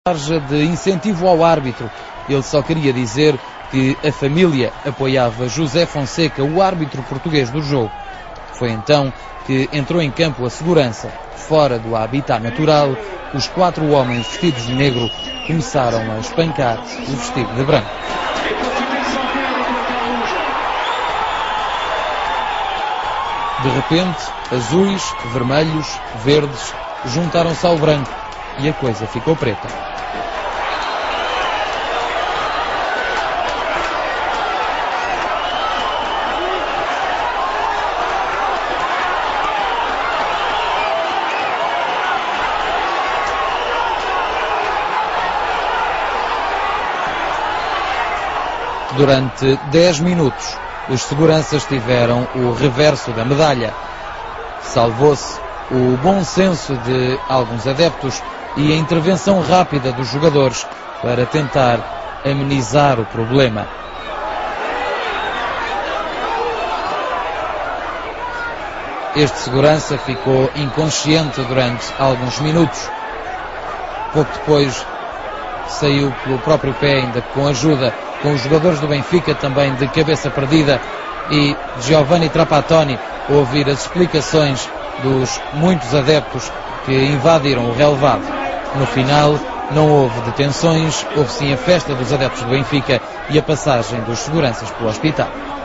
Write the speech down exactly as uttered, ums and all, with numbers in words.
de incentivo ao árbitro. Ele só queria dizer que a família apoiava José Fonseca, o árbitro português do jogo. Foi então que entrou em campo a segurança. Fora do habitat natural, os quatro homens vestidos de negro começaram a espancar o vestido de branco. De repente, azuis, vermelhos, verdes juntaram-se ao branco e a coisa ficou preta. Durante dez minutos, os seguranças tiveram o reverso da medalha. Salvou-se o bom senso de alguns adeptos e a intervenção rápida dos jogadores para tentar amenizar o problema. Este segurança ficou inconsciente durante alguns minutos. Pouco depois, saiu pelo próprio pé, ainda com ajuda, com os jogadores do Benfica também de cabeça perdida, e Giovanni Trapattoni a ouvir as explicações dos muitos adeptos que invadiram o relevado. No final, não houve detenções, houve sim a festa dos adeptos do Benfica e a passagem dos seguranças pelo hospital.